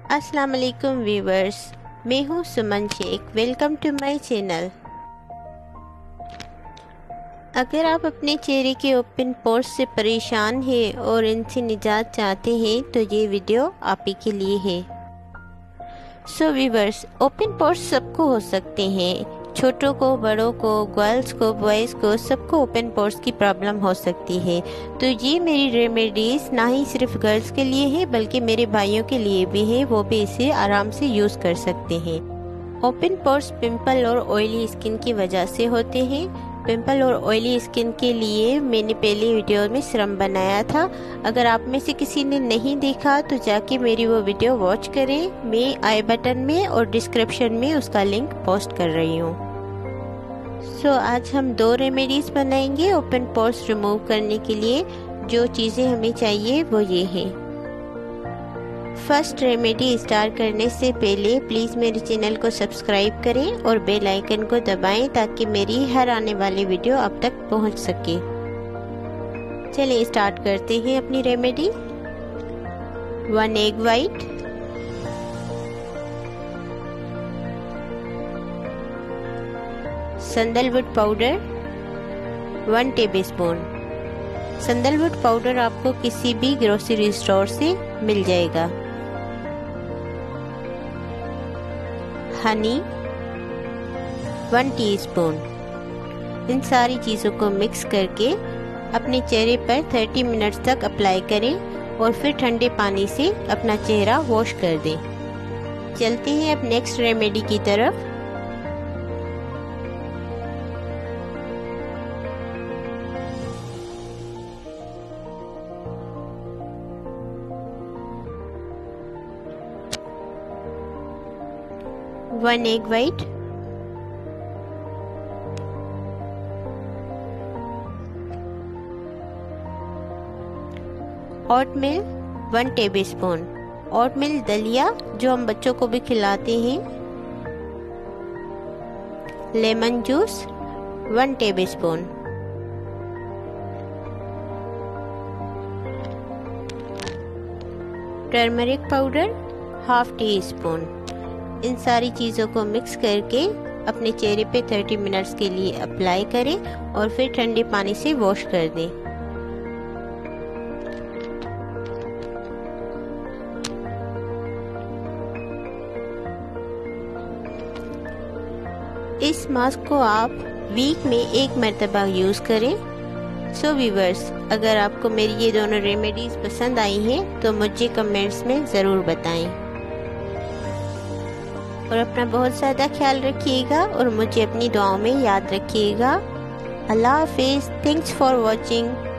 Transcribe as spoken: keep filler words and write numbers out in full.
अस्सलाम वालेकुम व्यूवर्स, मैं हूँ Suman Shaikh. Welcome to my channel. अगर आप अपने चेहरे के ओपन पोर्स से परेशान हैं और इनसे निजात चाहते हैं तो ये वीडियो आप ही के लिए है। सो व्यूवर्स, ओपन पोर्स सबको हो सकते हैं, छोटों को, बड़ों को, गर्ल्स को, बॉयज़ को, सबको ओपन पोर्स की प्रॉब्लम हो सकती है। तो ये मेरी रेमेडीज़ ना ही सिर्फ गर्ल्स के लिए है बल्कि मेरे भाइयों के लिए भी है, वो भी इसे आराम से यूज़ कर सकते हैं। ओपन पोर्स पिंपल और ऑयली स्किन की वजह से होते हैं। पिंपल और ऑयली स्किन के लिए मैंने पहले वीडियो में सीरम बनाया था। अगर आप में से किसी ने नहीं देखा तो जाके मेरी वो वीडियो वॉच करें। मैं आई बटन में और डिस्क्रिप्शन में उसका लिंक पोस्ट कर रही हूँ। सो so, आज हम दो रेमेडीज बनाएंगे ओपन पोर्स रिमूव करने के लिए। जो चीज़ें हमें चाहिए वो ये है। फर्स्ट रेमेडी स्टार्ट करने से पहले प्लीज़ मेरे चैनल को सब्सक्राइब करें और बेल आइकन को दबाएं ताकि मेरी हर आने वाली वीडियो आप तक पहुंच सके। चलिए स्टार्ट करते हैं अपनी remedy. One egg white, sandalwood powder one tablespoon. Sandalwood powder आपको किसी भी ग्रोसरी स्टोर से मिल जाएगा। Honey one teaspoon. इन सारी चीज़ों को मिक्स करके अपने चेहरे पर थर्टी मिनट्स तक अप्लाई करें और फिर ठंडे पानी से अपना चेहरा वॉश कर दें। चलते हैं अब नेक्स्ट रेमेडी की तरफ। One egg white, oatmeal one tablespoon. Oatmeal दलिया जो हम बच्चों को भी खिलाते हैं। Lemon juice one tablespoon. Turmeric powder half teaspoon. इन सारी चीज़ों को मिक्स करके अपने चेहरे पे थर्टी मिनट्स के लिए अप्लाई करें और फिर ठंडे पानी से वॉश कर दें। इस मास्क को आप वीक में एक मरतबा यूज़ करें। सो व्यूवर्स, अगर आपको मेरी ये दोनों रेमेडीज़ पसंद आई हैं तो मुझे कमेंट्स में ज़रूर बताएं और अपना बहुत ज़्यादा ख्याल रखिएगा और मुझे अपनी दुआओं में याद रखिएगा। अल्लाह हाफिज़। Thanks for watching.